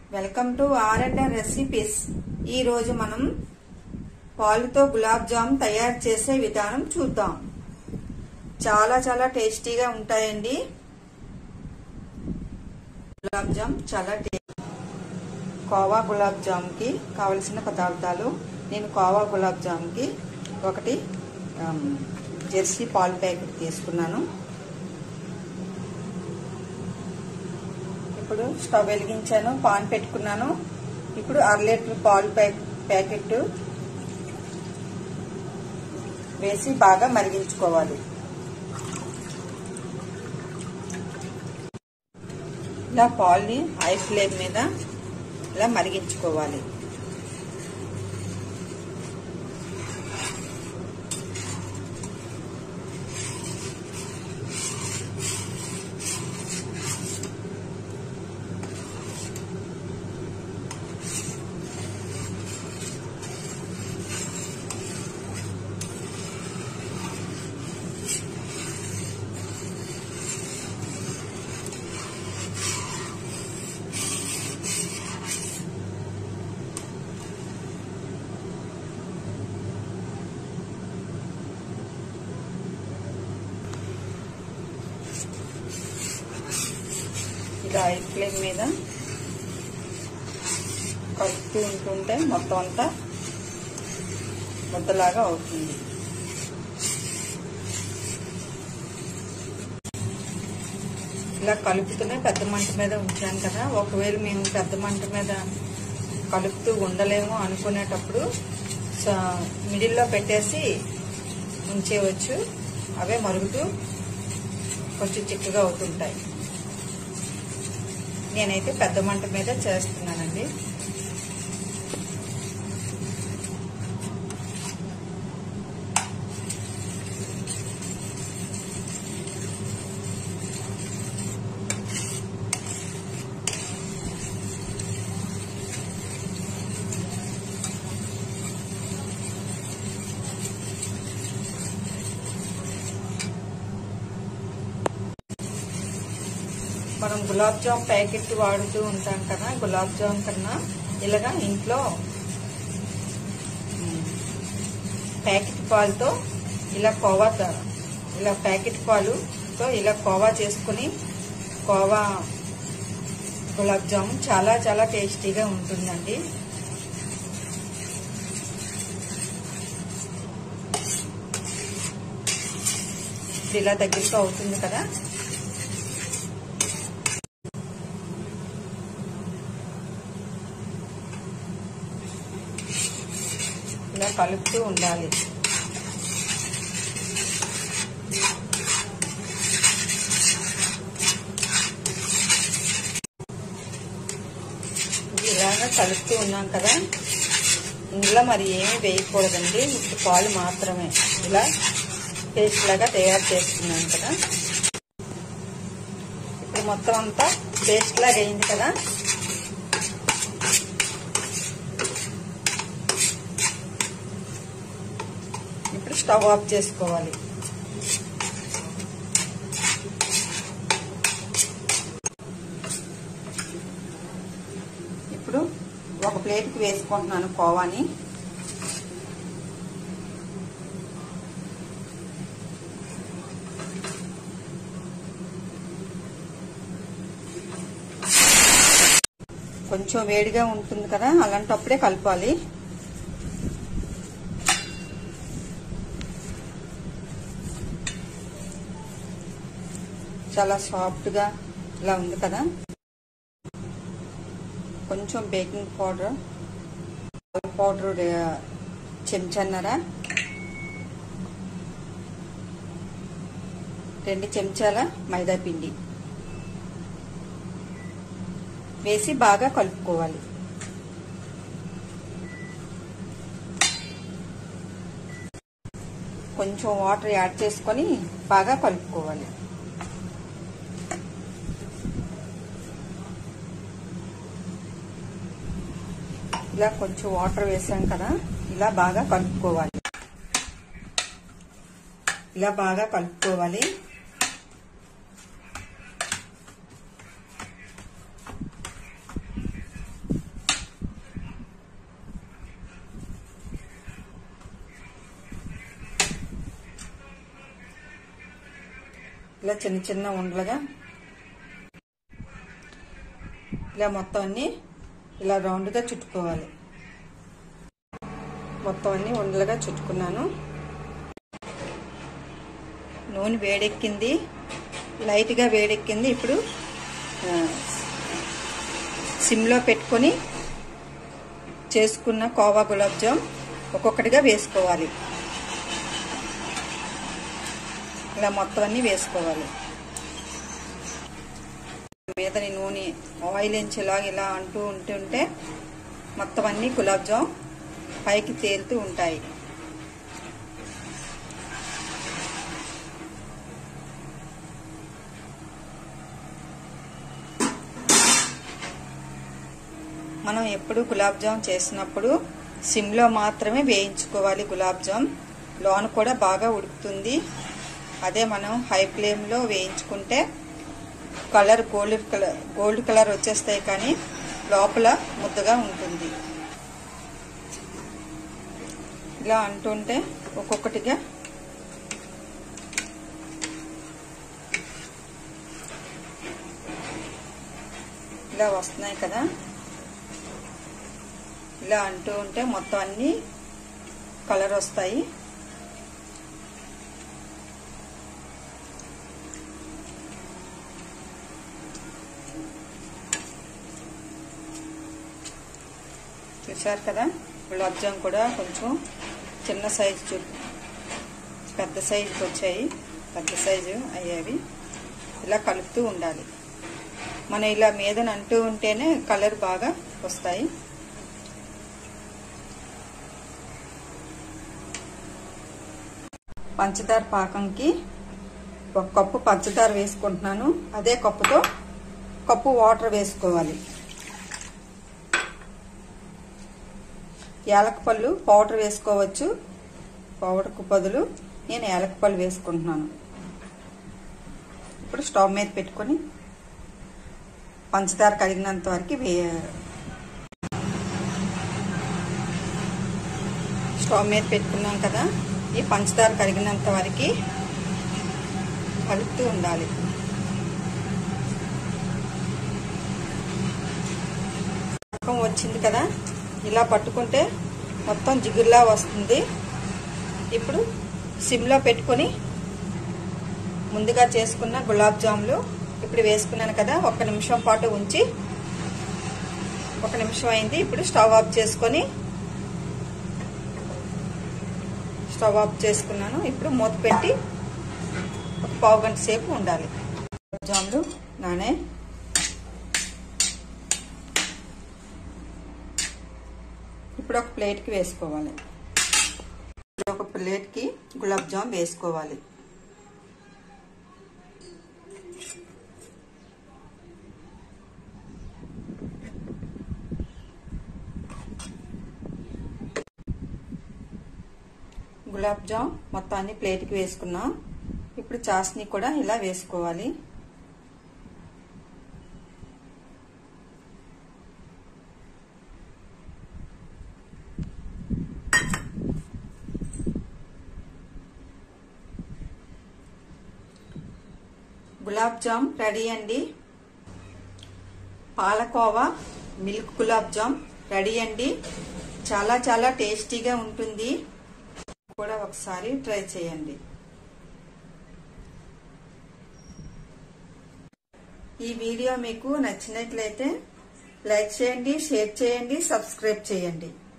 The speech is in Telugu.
Welcome to ఆర్&ఆర్ recipes. ఈ రోజు మనం పాలుతో గులాబ్ జామ్ తయారు చేసే విధానం చూద్దాం. చాలా చాలా టేస్టీగా ఉంటాయండి. గులాబ్ జామ్ చాలా కోవా గులాబ్ జామ్ కి కావలసిన పదార్థాలు. నేను కోవా గులాబ్ జామ్ కి ఒకటి జెర్సీ పాలు ప్యాకెట్ తీసుకున్నాను. ఇప్పుడు స్టవ్ వెలిగించాను, పాన్ పెట్టుకున్నాను. ఇప్పుడు 1/2 లీటర్ పాలు ప్యాకెట్ వేసి బాగా మరిగించుకోవాలి. ఇలా పాలని హై ఫ్లేమ్ మీద ఇలా మరిగించుకోవాలి. ఇలా హై ఫ్లేమ్ మీద కలుపుతూ ఉంటుంటే మొత్తం అంతా ముద్దలాగా అవుతుంది. ఇలా కలుపుతూనే పెద్ద మంట మీద ఉంచాను కదా. ఒకవేళ మేము పెద్ద మంట మీద కలుపుతూ ఉండలేము అనుకునేటప్పుడు మిడిల్లో పెట్టేసి ఉంచేయవచ్చు. అవే మరుగుతూ కొంచెం చిక్కగా అవుతుంటాయి. నేనైతే పెద్ద మంట మీద చేస్తున్నానండి. మనం గులాబ్ జామ్ ప్యాకెట్ వాడుతూ ఉంటాం కదా. గులాబ్ జామ్ కన్నా ఇలాగా ఇంట్లో ప్యాకెట్ పాలతో ఇలా ఇలా ప్యాకెట్ పాలుతో ఇలా కోవా చేసుకుని కోవా గులాబ్ జామ్ చాలా చాలా టేస్టీగా ఉంటుందండి. ఇలా దగ్గరికి అవుతుంది కదా. ఇలా కలుపుతూ ఉండాలి. ఇలాగా కలుపుతూ ఉన్నాం కదా. ఇందులో మరి ఏమీ వేయకూడదండి, పాలు మాత్రమే. ఇలా పేస్ట్ లాగా తయారు చేస్తున్నాం కదా. ఇప్పుడు మొత్తం అంతా పేస్ట్ లాగా అయింది కదా. ఇప్పుడు స్టవ్ ఆఫ్ చేసుకోవాలి. ఇప్పుడు ఒక ప్లేట్కి వేసుకుంటున్నాను కోవాని. కొంచెం వేడిగా ఉంటుంది కదా, అలాంటప్పుడే కలపాలి. చాలా సాఫ్ట్ గా ఇలా ఉంది కదా. కొంచెం బేకింగ్ పౌడర్ చెంచాన్నర, 2 చెంచాల మైదా పిండి వేసి బాగా కలుపుకోవాలి. కొంచెం వాటర్ యాడ్ చేసుకొని బాగా కలుపుకోవాలి. ఇలా కొంచెం వాటర్ వేసాం కదా. ఇలా బాగా కలుపుకోవాలి. ఇలా బాగా కలుపుకోవాలి. ఇలా చిన్న చిన్న ఉండలుగా ఇలా మొత్తం అన్ని ఇలా రౌండ్గా చుట్టుకోవాలి. మొత్తం అన్ని ఉండలుగా చుట్టుకున్నాను. నూనె వేడెక్కింది, లైట్గా వేడెక్కింది. ఇప్పుడు సిమ్లో పెట్టుకొని చేసుకున్న కోవా గులాబ్ జామ్ ఒక్కొక్కటిగా వేసుకోవాలి. ఇలా మొత్తం అన్ని వేసుకోవాలి. మీదని నూనె ఆయిల్ ఎంచేలాగా ఇలా అంటూ ఉంటుంటే మొత్తం అన్ని గులాబ్ జామ్ పైకి తేలుతూ ఉంటాయి. మనం ఎప్పుడు గులాబ్ జామ్ చేసినప్పుడు సిమ్లో మాత్రమే వేయించుకోవాలి. గులాబ్ జామ్ లోన కూడా బాగా ఉడుకుతుంది. అదే మనం హై ఫ్లేమ్లో వేయించుకుంటే కలర్ గోల్డ్ కలర్ వచ్చేస్తాయి, కానీ లోపల ముద్దగా ఉంటుంది. ఇలా అంటుంటే ఒక్కొక్కటిగా ఇలా వస్తున్నాయి కదా. ఇలా అంటూ ఉంటే మొత్తం అన్ని కలర్ వస్తాయి. చూసారు కదా, గులాబ్ జామ్ కూడా కొంచెం చిన్న సైజు పెద్ద సైజుకి వచ్చాయి. పెద్ద సైజు అయ్యేవి. ఇలా కలుపుతూ ఉండాలి. మనం ఇలా మీదన అంటూ ఉంటేనే కలర్ బాగా వస్తాయి. పంచదార పాకంకి 1 కప్పు పంచదార వేసుకుంటున్నాను. అదే కప్పుతో కప్పు వాటర్ వేసుకోవాలి. యాలకపళ్ళు పౌడర్ వేసుకోవచ్చు. పౌడర్కు బదులు నేను యాలకపళ్ళు వేసుకుంటున్నాను. ఇప్పుడు స్టవ్ మీద పెట్టుకొని పంచదార కరిగినంత వరకు స్టవ్ మీద పెట్టుకున్నాం కదా, ఈ పంచదార కరిగినంత వరకు కలుపుతూ ఉండాలి. పాకం వచ్చింది కదా, ఇలా పట్టుకుంటే మొత్తం జిగురులా వస్తుంది. ఇప్పుడు సిమ్లో పెట్టుకొని ముందుగా చేసుకున్న గులాబ్ జాములు ఇప్పుడు వేసుకున్నాను కదా, 1 నిమిషం పాటు ఉంచి 1 నిమిషం అయింది. ఇప్పుడు స్టవ్ ఆఫ్ చేసుకొని స్టవ్ ఆఫ్ చేసుకున్నాను. ఇప్పుడు మూత పెట్టి 1 పావు గంట సేపు ఉండాలి. గులాబ్ జాములు నానే ఇప్పుడు ఒక ప్లేట్కి వేసుకోవాలి. ఒక ప్లేట్కి గులాబ్ జామ్ వేసుకోవాలి. గులాబ్ జామ్ మొత్తాన్ని ప్లేట్కి వేసుకున్నాం. ఇప్పుడు చాస్ని కూడా ఇలా వేసుకోవాలి. గులాబ్ జామ్ రెడీ అండి. పాలకోవా మిల్క్ గులాబ్ జామ్ రెడీ అండి. చాలా చాలా టేస్టీగా ఉంటుంది. కూడా ఒకసారి ట్రై చేయండి. ఈ వీడియో మీకు నచ్చినట్లయితే లైక్ చేయండి, షేర్ చేయండి, సబ్స్క్రైబ్ చేయండి.